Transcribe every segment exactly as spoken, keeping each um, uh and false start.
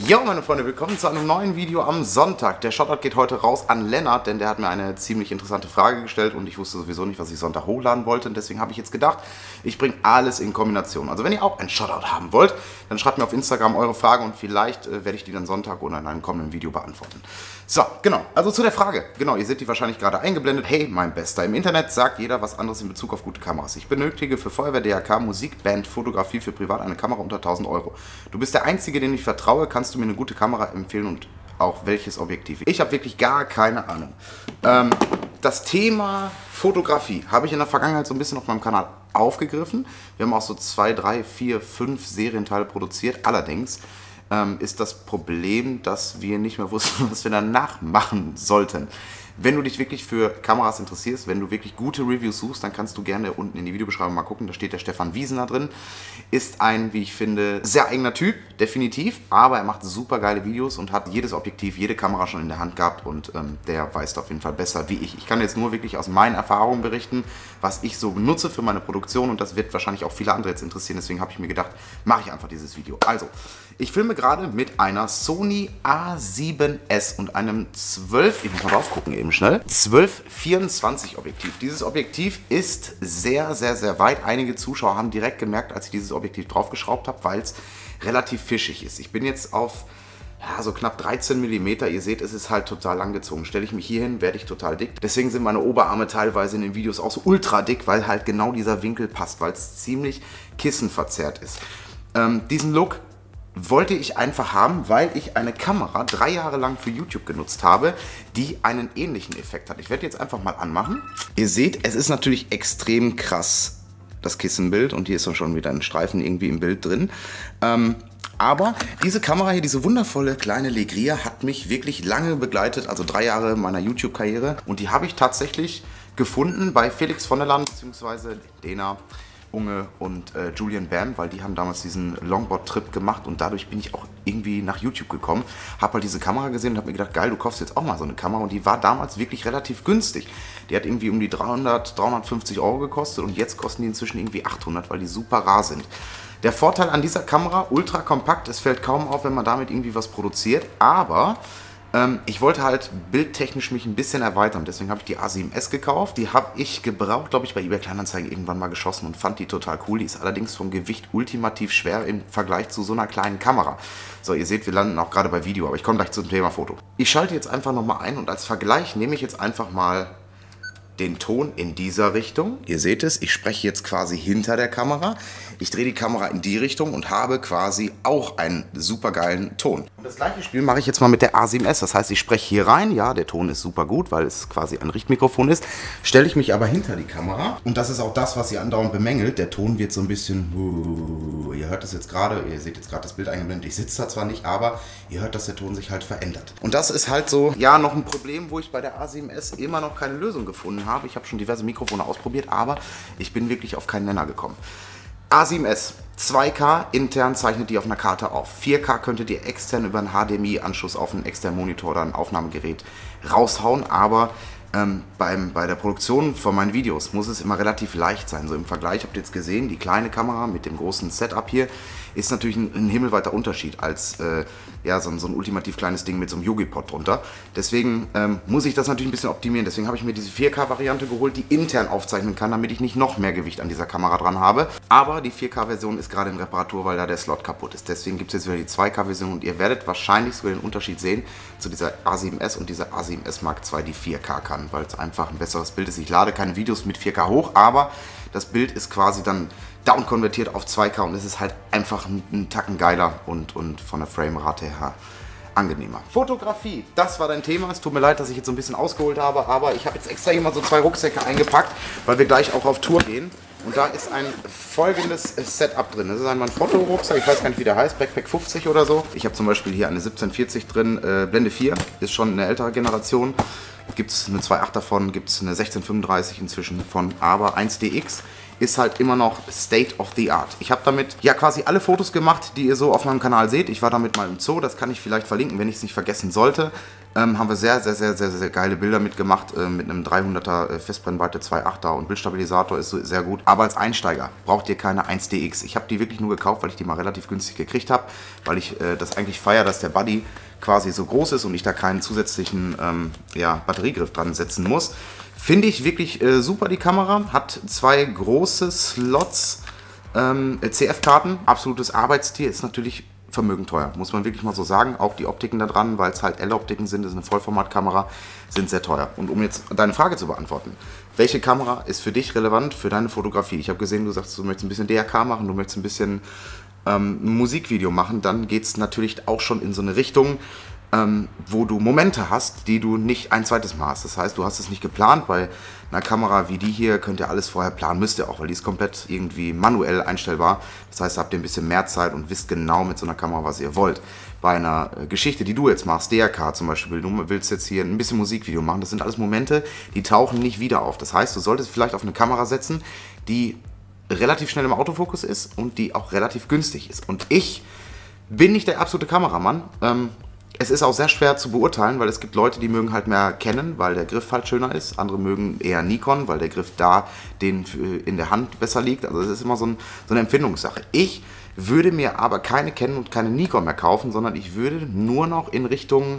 Jo, meine Freunde, willkommen zu einem neuen Video am Sonntag. Der Shoutout geht heute raus an Lennart, denn der hat mir eine ziemlich interessante Frage gestellt und ich wusste sowieso nicht, was ich Sonntag hochladen wollte. Und deswegen habe ich jetzt gedacht, ich bringe alles in Kombination. Also wenn ihr auch einen Shoutout haben wollt, dann schreibt mir auf Instagram eure Frage und vielleicht äh, werde ich die dann Sonntag oder in einem kommenden Video beantworten. So, genau, also zu der Frage. Genau, ihr seht die wahrscheinlich gerade eingeblendet. Hey, mein Bester, im Internet sagt jeder was anderes in Bezug auf gute Kameras. Ich benötige für Feuerwehr, D R K, Musik, Band, Fotografie für privat eine Kamera unter tausend Euro. Du bist der Einzige, dem ich vertraue. Kannst du mir eine gute Kamera empfehlen und auch welches Objektiv? Ich habe wirklich gar keine Ahnung. Ähm, das Thema Fotografie habe ich in der Vergangenheit so ein bisschen auf meinem Kanal aufgegriffen. Wir haben auch so zwei, drei, vier, fünf Serienteile produziert. Allerdings ähm, ist das Problem, dass wir nicht mehr wussten, was wir danach machen sollten. Wenn du dich wirklich für Kameras interessierst, wenn du wirklich gute Reviews suchst, dann kannst du gerne unten in die Videobeschreibung mal gucken. Da steht der Stefan Wiesener drin. Ist ein, wie ich finde, sehr eigener Typ, definitiv. Aber er macht super geile Videos und hat jedes Objektiv, jede Kamera schon in der Hand gehabt. Und ähm, der weiß auf jeden Fall besser wie ich. Ich kann jetzt nur wirklich aus meinen Erfahrungen berichten, was ich so nutze für meine Produktion. Und das wird wahrscheinlich auch viele andere jetzt interessieren. Deswegen habe ich mir gedacht, mache ich einfach dieses Video. Also, ich filme gerade mit einer Sony A sieben S und einem zwölf, ich muss mal drauf gucken eben schnell, zwölf vierundzwanzig Objektiv. Dieses Objektiv ist sehr, sehr, sehr weit. Einige Zuschauer haben direkt gemerkt, als ich dieses Objektiv draufgeschraubt habe, weil es relativ fischig ist. Ich bin jetzt auf ja, so knapp dreizehn Millimeter. Ihr seht, es ist halt total langgezogen. Stelle ich mich hier hin, werde ich total dick. Deswegen sind meine Oberarme teilweise in den Videos auch so ultra dick, weil halt genau dieser Winkel passt, weil es ziemlich kissenverzerrt ist. Ähm, diesen Look wollte ich einfach haben, weil ich eine Kamera drei Jahre lang für YouTube genutzt habe, die einen ähnlichen Effekt hat. Ich werde jetzt einfach mal anmachen. Ihr seht, es ist natürlich extrem krass, das Kissenbild. Und hier ist auch schon wieder ein Streifen irgendwie im Bild drin. Ähm, aber diese Kamera hier, diese wundervolle kleine Legria, hat mich wirklich lange begleitet, also drei Jahre meiner YouTube-Karriere. Und die habe ich tatsächlich gefunden bei Felix von der Land, beziehungsweise Dena, Unge und äh, Julian Bam, weil die haben damals diesen Longboard-Trip gemacht und dadurch bin ich auch irgendwie nach YouTube gekommen. Habe halt diese Kamera gesehen und habe mir gedacht, geil, du kaufst jetzt auch mal so eine Kamera und die war damals wirklich relativ günstig. Die hat irgendwie um die dreihundert, dreihundertfünfzig Euro gekostet und jetzt kosten die inzwischen irgendwie achthundert, weil die super rar sind. Der Vorteil an dieser Kamera, ultra kompakt, es fällt kaum auf, wenn man damit irgendwie was produziert, aber ähm, ich wollte halt bildtechnisch mich ein bisschen erweitern, deswegen habe ich die A sieben S gekauft. Die habe ich gebraucht, glaube ich, bei eBay Kleinanzeigen irgendwann mal geschossen und fand die total cool. Die ist allerdings vom Gewicht ultimativ schwer im Vergleich zu so einer kleinen Kamera. So, ihr seht, wir landen auch gerade bei Video, aber ich komme gleich zum Thema Foto. Ich schalte jetzt einfach nochmal ein und als Vergleich nehme ich jetzt einfach mal den Ton in dieser Richtung. Ihr seht es, ich spreche jetzt quasi hinter der Kamera. Ich drehe die Kamera in die Richtung und habe quasi auch einen super geilen Ton. Und das gleiche Spiel mache ich jetzt mal mit der A sieben S. Das heißt, ich spreche hier rein. Ja, der Ton ist super gut, weil es quasi ein Richtmikrofon ist. Stelle ich mich aber hinter die Kamera. Und das ist auch das, was ihr andauernd bemängelt. Der Ton wird so ein bisschen... Ihr hört das jetzt gerade, ihr seht jetzt gerade das Bild eingeblendet. Ich sitze da zwar nicht, aber ihr hört, dass der Ton sich halt verändert. Und das ist halt so, ja, noch ein Problem, wo ich bei der A sieben S immer noch keine Lösung gefunden habe. Ich habe schon diverse Mikrofone ausprobiert, aber ich bin wirklich auf keinen Nenner gekommen. A sieben S, zwei K, intern zeichnet die auf einer Karte auf. vier K könntet ihr extern über einen H D M I-Anschluss auf einen externen Monitor oder ein Aufnahmegerät raushauen, aber ähm, beim, bei der Produktion von meinen Videos muss es immer relativ leicht sein. So im Vergleich habt ihr jetzt gesehen, die kleine Kamera mit dem großen Setup hier ist natürlich ein, ein himmelweiter Unterschied als äh, ja, so, so ein ultimativ kleines Ding mit so einem Yogi-Pod drunter. Deswegen ähm, muss ich das natürlich ein bisschen optimieren. Deswegen habe ich mir diese vier K-Variante geholt, die intern aufzeichnen kann, damit ich nicht noch mehr Gewicht an dieser Kamera dran habe. Aber die vier K-Version ist gerade in Reparatur, weil da der Slot kaputt ist. Deswegen gibt es jetzt wieder die zwei K-Version und ihr werdet wahrscheinlich sogar den Unterschied sehen zu dieser A sieben S und dieser A sieben S Mark zwei, die vier K kann, weil es einfach ein besseres Bild ist. Ich lade keine Videos mit vier K hoch, aber das Bild ist quasi dann down konvertiert auf zwei K und es ist halt einfach ein, ein Tacken geiler und, und von der Framerate her angenehmer. Fotografie, das war dein Thema. Es tut mir leid, dass ich jetzt so ein bisschen ausgeholt habe, aber ich habe jetzt extra hier mal so zwei Rucksäcke eingepackt, weil wir gleich auch auf Tour gehen. Und da ist ein folgendes Setup drin. Das ist einmal ein Fotorucksack, ich weiß gar nicht, wie der heißt, Backpack fünfzig oder so. Ich habe zum Beispiel hier eine siebzehn vierzig drin, äh, Blende vier, ist schon eine ältere Generation. Gibt es eine zwei Komma acht davon, gibt es eine sechzehn fünfunddreißig inzwischen von, aber eins D X ist halt immer noch State of the Art. Ich habe damit ja quasi alle Fotos gemacht, die ihr so auf meinem Kanal seht. Ich war damit mal im Zoo, das kann ich vielleicht verlinken, wenn ich es nicht vergessen sollte. Ähm, haben wir sehr, sehr, sehr, sehr, sehr geile Bilder mitgemacht, äh, mit einem dreihunderter äh, Festbrennweite zwei Komma achter und Bildstabilisator ist so, sehr gut. Aber als Einsteiger braucht ihr keine eins D X. Ich habe die wirklich nur gekauft, weil ich die mal relativ günstig gekriegt habe, weil ich äh, das eigentlich feiere, dass der Buddy quasi so groß ist und ich da keinen zusätzlichen ähm, ja, Batteriegriff dran setzen muss. Finde ich wirklich äh, super, die Kamera. Hat zwei große Slots, ähm, C F-Karten, absolutes Arbeitstier, ist natürlich vermögend teuer, muss man wirklich mal so sagen. Auch die Optiken da dran, weil es halt L-Optiken sind, das ist eine Vollformatkamera, sind sehr teuer. Und um jetzt deine Frage zu beantworten, welche Kamera ist für dich relevant für deine Fotografie? Ich habe gesehen, du sagst, du möchtest ein bisschen D R K machen, du möchtest ein bisschen ähm, ein Musikvideo machen, dann geht es natürlich auch schon in so eine Richtung, ähm, wo du Momente hast, die du nicht ein zweites Mal hast. Das heißt, du hast es nicht geplant. Bei einer Kamera wie die hier könnt ihr alles vorher planen, müsst ihr auch, weil die ist komplett irgendwie manuell einstellbar. Das heißt, habt ihr ein bisschen mehr Zeit und wisst genau mit so einer Kamera, was ihr wollt. Bei einer Geschichte, die du jetzt machst, D R K zum Beispiel, du willst jetzt hier ein bisschen Musikvideo machen, das sind alles Momente, die tauchen nicht wieder auf. Das heißt, du solltest vielleicht auf eine Kamera setzen, die relativ schnell im Autofokus ist und die auch relativ günstig ist. Und ich bin nicht der absolute Kameramann. Ähm, Es ist auch sehr schwer zu beurteilen, weil es gibt Leute, die mögen halt mehr Canon, weil der Griff halt schöner ist. Andere mögen eher Nikon, weil der Griff da den in der Hand besser liegt. Also es ist immer so, ein, so eine Empfindungssache. Ich würde mir aber keine Canon und keine Nikon mehr kaufen, sondern ich würde nur noch in Richtung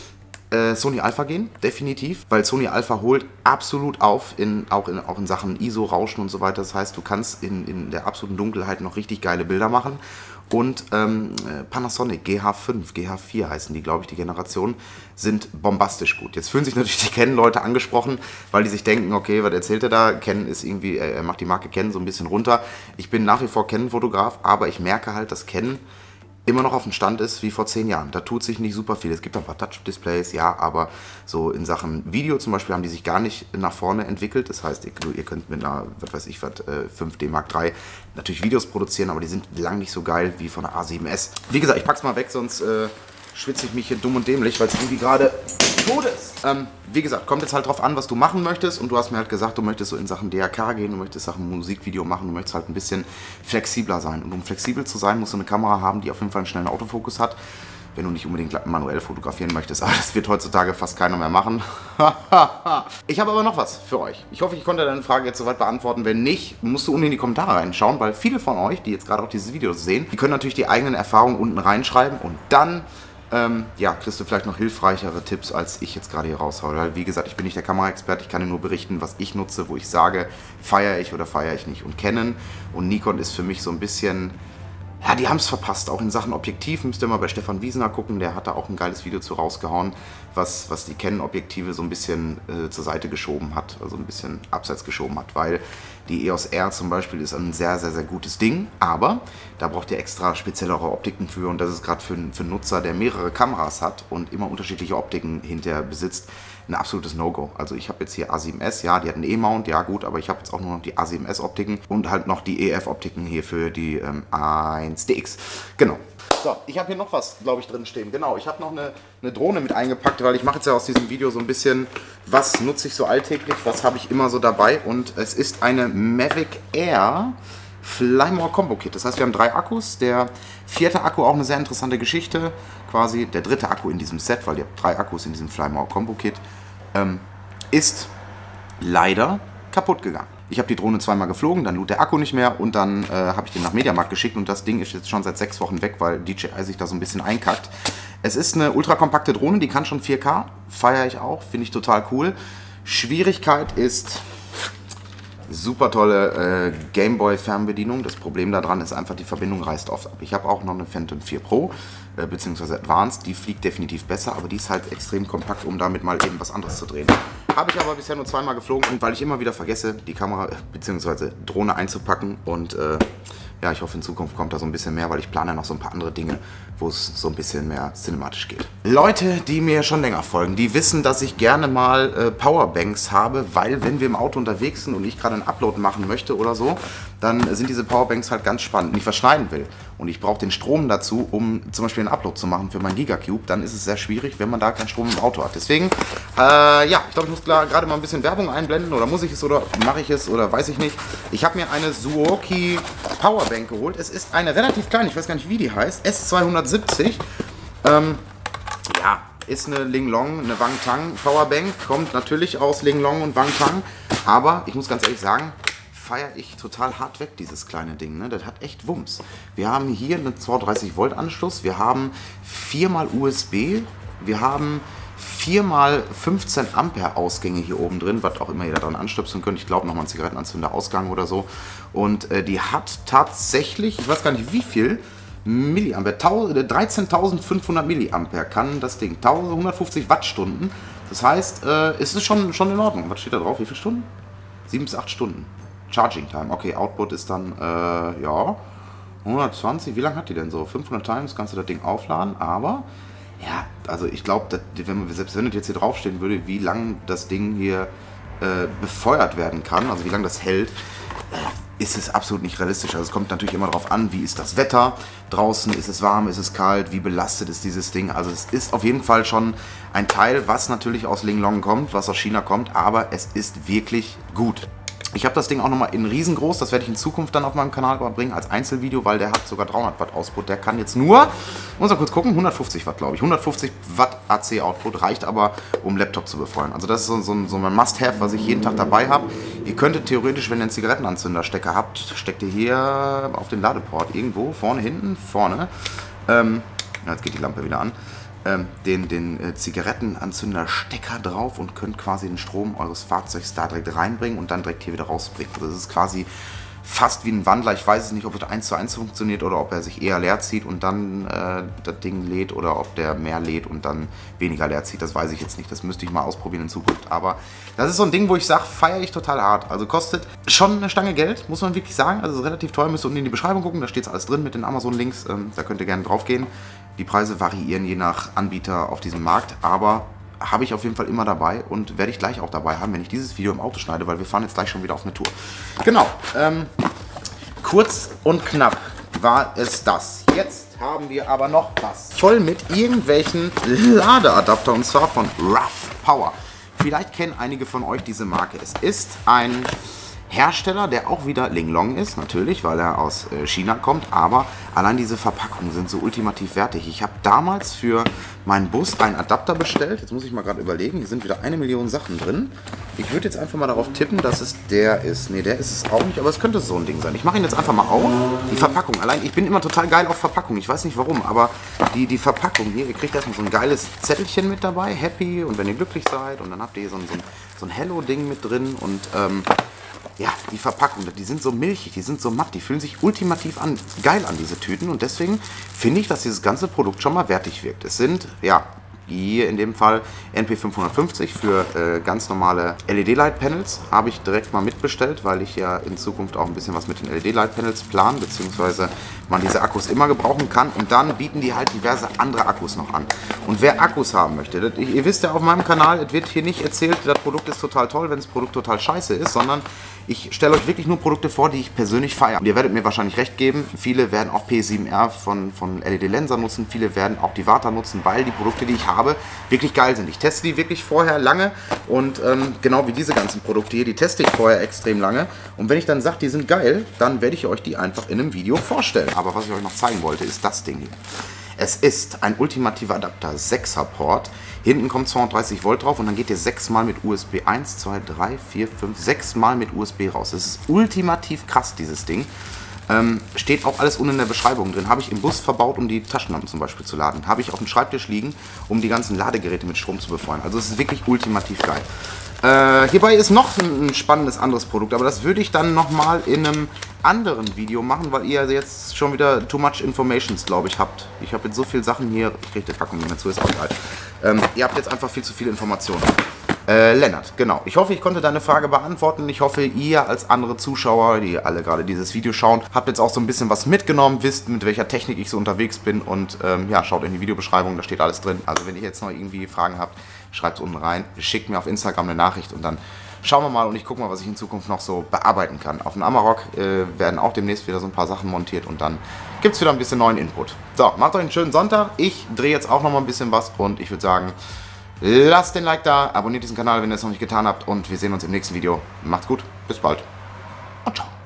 äh, Sony Alpha gehen, definitiv. Weil Sony Alpha holt absolut auf, in, auch, in, auch in Sachen I S O, Rauschen und so weiter. Das heißt, du kannst in, in der absoluten Dunkelheit noch richtig geile Bilder machen. Und ähm, Panasonic G H fünf, G H vier heißen die, glaube ich, die Generation, sind bombastisch gut. Jetzt fühlen sich natürlich die Canon-Leute angesprochen, weil die sich denken, okay, was erzählt er da? Canon ist irgendwie, er macht die Marke Canon so ein bisschen runter. Ich bin nach wie vor Canon-Fotograf, aber ich merke halt, dass Canon immer noch auf dem Stand ist wie vor zehn Jahren. Da tut sich nicht super viel. Es gibt ein paar Touch-Displays, ja, aber so in Sachen Video zum Beispiel haben die sich gar nicht nach vorne entwickelt. Das heißt, ihr, ihr könnt mit einer, was weiß ich was, fünf D Mark drei natürlich Videos produzieren, aber die sind lang nicht so geil wie von der A sieben S. Wie gesagt, ich pack's mal weg, sonst äh, schwitze ich mich hier dumm und dämlich, weil es irgendwie gerade tot ist. Ähm, wie gesagt, kommt jetzt halt drauf an, was du machen möchtest. Und du hast mir halt gesagt, du möchtest so in Sachen D R K gehen, du möchtest Sachen Musikvideo machen, du möchtest halt ein bisschen flexibler sein. Und um flexibel zu sein, musst du eine Kamera haben, die auf jeden Fall einen schnellen Autofokus hat. Wenn du nicht unbedingt manuell fotografieren möchtest. Aber das wird heutzutage fast keiner mehr machen. Ich habe aber noch was für euch. Ich hoffe, ich konnte deine Frage jetzt soweit beantworten. Wenn nicht, musst du unten in die Kommentare reinschauen, weil viele von euch, die jetzt gerade auch dieses Video sehen, die können natürlich die eigenen Erfahrungen unten reinschreiben und dann Ähm, ja, kriegst du vielleicht noch hilfreichere Tipps, als ich jetzt gerade hier raushaue. Weil, wie gesagt, ich bin nicht der Kameraexperte, ich kann dir nur berichten, was ich nutze, wo ich sage, feiere ich oder feiere ich nicht. Und Canon und Nikon ist für mich so ein bisschen, ja, die haben es verpasst. Auch in Sachen Objektiv müsst ihr mal bei Stefan Wiesener gucken, der hat da auch ein geiles Video zu rausgehauen, was, was die Canon-Objektive so ein bisschen äh, zur Seite geschoben hat, also ein bisschen abseits geschoben hat, weil die E O S R zum Beispiel ist ein sehr, sehr, sehr gutes Ding, aber da braucht ihr extra speziellere Optiken für und das ist gerade für, für einen Nutzer, der mehrere Kameras hat und immer unterschiedliche Optiken hinterher besitzt, ein absolutes No-Go. Also ich habe jetzt hier A sieben S, ja, die hat einen E-Mount, ja gut, aber ich habe jetzt auch nur noch die A sieben S-Optiken und halt noch die E F-Optiken hier für die ähm, eins D X. Genau. So, ich habe hier noch was, glaube ich, drin stehen. Genau, ich habe noch eine, eine Drohne mit eingepackt, weil ich mache jetzt ja aus diesem Video so ein bisschen, was nutze ich so alltäglich, was habe ich immer so dabei. Und es ist eine Mavic Air Flymore Combo Kit. Das heißt, wir haben drei Akkus. Der vierte Akku, auch eine sehr interessante Geschichte. Quasi der dritte Akku in diesem Set, weil ihr habt drei Akkus in diesem Flymore Combo Kit, ähm, ist leider kaputt gegangen. Ich habe die Drohne zweimal geflogen, dann lud der Akku nicht mehr und dann äh, habe ich den nach Mediamarkt geschickt und das Ding ist jetzt schon seit sechs Wochen weg, weil D J I sich da so ein bisschen einkackt. Es ist eine ultrakompakte Drohne, die kann schon vier K, feiere ich auch, finde ich total cool. Schwierigkeit ist super tolle äh, Gameboy-Fernbedienung. Das Problem daran ist einfach, die Verbindung reißt oft ab. Ich habe auch noch eine Phantom vier Pro, äh, beziehungsweise Advanced, die fliegt definitiv besser, aber die ist halt extrem kompakt, um damit mal eben was anderes zu drehen. Habe ich aber bisher nur zweimal geflogen und weil ich immer wieder vergesse, die Kamera bzw. Drohne einzupacken und äh, ja, ich hoffe in Zukunft kommt da so ein bisschen mehr, weil ich plane noch so ein paar andere Dinge, wo es so ein bisschen mehr cinematisch geht. Leute, die mir schon länger folgen, die wissen, dass ich gerne mal äh, Powerbanks habe, weil wenn wir im Auto unterwegs sind und ich gerade einen Upload machen möchte oder so, dann sind diese Powerbanks halt ganz spannend. Wenn ich was schneiden will und ich brauche den Strom dazu, um zum Beispiel einen Upload zu machen für mein Gigacube, dann ist es sehr schwierig, wenn man da keinen Strom im Auto hat. Deswegen, äh, ja, ich glaube, ich muss gerade mal ein bisschen Werbung einblenden, oder muss ich es, oder mache ich es, oder weiß ich nicht. Ich habe mir eine Suoki Powerbank geholt. Es ist eine relativ kleine, ich weiß gar nicht, wie die heißt, S zweihundertsiebzig. Ähm, ja, ist eine Linglong, eine Wangtang Powerbank, kommt natürlich aus Linglong und Wangtang, aber ich muss ganz ehrlich sagen, feiere ich total hart weg, dieses kleine Ding. Ne? Das hat echt Wumms. Wir haben hier einen zweihundertdreißig Volt Anschluss, wir haben viermal U S B, wir haben viermal fünfzehn Ampere Ausgänge hier oben drin, was auch immer ihr da dran anstöpseln könnt. Ich glaube nochmal ein Zigarettenanzünder Ausgang oder so. Und äh, die hat tatsächlich, ich weiß gar nicht wie viel, Milliampere, dreizehntausendfünfhundert Milliampere kann das Ding, hundertfünfzig Wattstunden. Das heißt, äh, es ist schon, schon in Ordnung. Was steht da drauf? Wie viele Stunden? sieben bis acht Stunden. Charging Time. Okay, Output ist dann, äh, ja, hundertzwanzig. Wie lange hat die denn so? fünfhundert Times kannst du das Ding aufladen, aber, ja, also ich glaube, wenn man, selbst wenn das jetzt hier draufstehen würde, wie lange das Ding hier äh, befeuert werden kann, also wie lange das hält, äh, ist es absolut nicht realistisch. Also es kommt natürlich immer darauf an, wie ist das Wetter draußen, ist es warm, ist es kalt, wie belastet ist dieses Ding. Also es ist auf jeden Fall schon ein Teil, was natürlich aus Linglong kommt, was aus China kommt, aber es ist wirklich gut. Ich habe das Ding auch nochmal in riesengroß, das werde ich in Zukunft dann auf meinem Kanal bringen als Einzelvideo, weil der hat sogar dreihundert Watt Output. Der kann jetzt nur, muss mal kurz gucken, hundertfünfzig Watt glaube ich. hundertfünfzig Watt A C Output reicht aber, um Laptop zu befeuern. Also das ist so, so, so ein Must-Have, was ich jeden Tag dabei habe. Ihr könntet theoretisch, wenn ihr einen Zigarettenanzünderstecker habt, steckt ihr hier auf den Ladeport irgendwo, vorne, hinten, vorne. Ähm, jetzt geht die Lampe wieder an. den, den äh, Zigarettenanzünderstecker drauf und könnt quasi den Strom eures Fahrzeugs da direkt reinbringen und dann direkt hier wieder rausbringen. Also das ist quasi fast wie ein Wandler. Ich weiß es nicht, ob das eins zu eins funktioniert oder ob er sich eher leer zieht und dann äh, das Ding lädt oder ob der mehr lädt und dann weniger leer zieht. Das weiß ich jetzt nicht. Das müsste ich mal ausprobieren in Zukunft. Aber das ist so ein Ding, wo ich sage, feiere ich total hart. Also kostet schon eine Stange Geld, muss man wirklich sagen. Also ist relativ teuer. Müsst ihr unten in die Beschreibung gucken. Da steht alles drin mit den Amazon-Links. Ähm, da könnt ihr gerne drauf gehen. Die Preise variieren je nach Anbieter auf diesem Markt, aber habe ich auf jeden Fall immer dabei und werde ich gleich auch dabei haben, wenn ich dieses Video im Auto schneide, weil wir fahren jetzt gleich schon wieder auf eine Tour. Genau, ähm, kurz und knapp war es das. Jetzt haben wir aber noch was. Voll mit irgendwelchen Ladeadapter und zwar von Rough Power. Vielleicht kennen einige von euch diese Marke. Es ist ein Hersteller, der auch wieder Linglong ist, natürlich, weil er aus äh, China kommt, aber allein diese Verpackungen sind so ultimativ wertig. Ich habe damals für meinen Bus einen Adapter bestellt, jetzt muss ich mal gerade überlegen, hier sind wieder eine Million Sachen drin. Ich würde jetzt einfach mal darauf tippen, dass es der ist. Ne, der ist es auch nicht, aber es könnte so ein Ding sein. Ich mache ihn jetzt einfach mal auf. Die Verpackung, allein, ich bin immer total geil auf Verpackung, ich weiß nicht warum, aber die, die Verpackung hier, ihr kriegt erstmal so ein geiles Zettelchen mit dabei, Happy und wenn ihr glücklich seid und dann habt ihr hier so ein, so ein, so ein Hello-Ding mit drin und ähm, ja, die Verpackung, die sind so milchig, die sind so matt, die fühlen sich ultimativ an, geil an, diese Tüten. Und deswegen finde ich, dass dieses ganze Produkt schon mal wertig wirkt. Es sind, ja, hier in dem Fall N P fünfhundertfünfzig für äh, ganz normale L E D-Light-Panels. Habe ich direkt mal mitbestellt, weil ich ja in Zukunft auch ein bisschen was mit den L E D-Light-Panels plane, beziehungsweise man diese Akkus immer gebrauchen kann. Und dann bieten die halt diverse andere Akkus noch an. Und wer Akkus haben möchte, das, ihr wisst ja auf meinem Kanal, es wird hier nicht erzählt, das Produkt ist total toll, wenn das Produkt total scheiße ist, sondern ich stelle euch wirklich nur Produkte vor, die ich persönlich feiere. Und ihr werdet mir wahrscheinlich recht geben, viele werden auch P sieben R von, von L E D-Lenser nutzen, viele werden auch die Vata nutzen, weil die Produkte, die ich habe, wirklich geil sind. Ich teste die wirklich vorher lange und ähm, genau wie diese ganzen Produkte hier, die teste ich vorher extrem lange. Und wenn ich dann sage, die sind geil, dann werde ich euch die einfach in einem Video vorstellen. Aber was ich euch noch zeigen wollte, ist das Ding hier. Es ist ein ultimativer Adapter, sechser Port. Hinten kommt zweihundertdreißig Volt drauf und dann geht ihr sechs Mal mit U S B eins, zwei, drei, vier, fünf, sechs Mal mit U S B raus. Das ist ultimativ krass, dieses Ding. Ähm, steht auch alles unten in der Beschreibung drin. Habe ich im Bus verbaut, um die Taschenlampen zum Beispiel zu laden. Habe ich auf dem Schreibtisch liegen, um die ganzen Ladegeräte mit Strom zu befeuern. Also es ist wirklich ultimativ geil. Äh, hierbei ist noch ein spannendes anderes Produkt, aber das würde ich dann nochmal in einem anderen Video machen, weil ihr jetzt schon wieder too much informations, glaube ich, habt. Ich habe jetzt so viele Sachen hier, ich kriege die Packung nicht mehr zu, ist auch geil. Ähm, ihr habt jetzt einfach viel zu viele Informationen. Äh, Lennart, genau. Ich hoffe, ich konnte deine Frage beantworten. Ich hoffe, ihr als andere Zuschauer, die alle gerade dieses Video schauen, habt jetzt auch so ein bisschen was mitgenommen, wisst, mit welcher Technik ich so unterwegs bin und ähm, ja, schaut in die Videobeschreibung, da steht alles drin. Also wenn ihr jetzt noch irgendwie Fragen habt, schreibt es unten rein, schickt mir auf Instagram eine Nachricht und dann schauen wir mal und ich gucke mal, was ich in Zukunft noch so bearbeiten kann. Auf dem Amarok äh, werden auch demnächst wieder so ein paar Sachen montiert und dann gibt es wieder ein bisschen neuen Input. So, macht euch einen schönen Sonntag. Ich drehe jetzt auch noch mal ein bisschen was und ich würde sagen, lasst den Like da, abonniert diesen Kanal, wenn ihr es noch nicht getan habt und wir sehen uns im nächsten Video. Macht's gut, bis bald und ciao.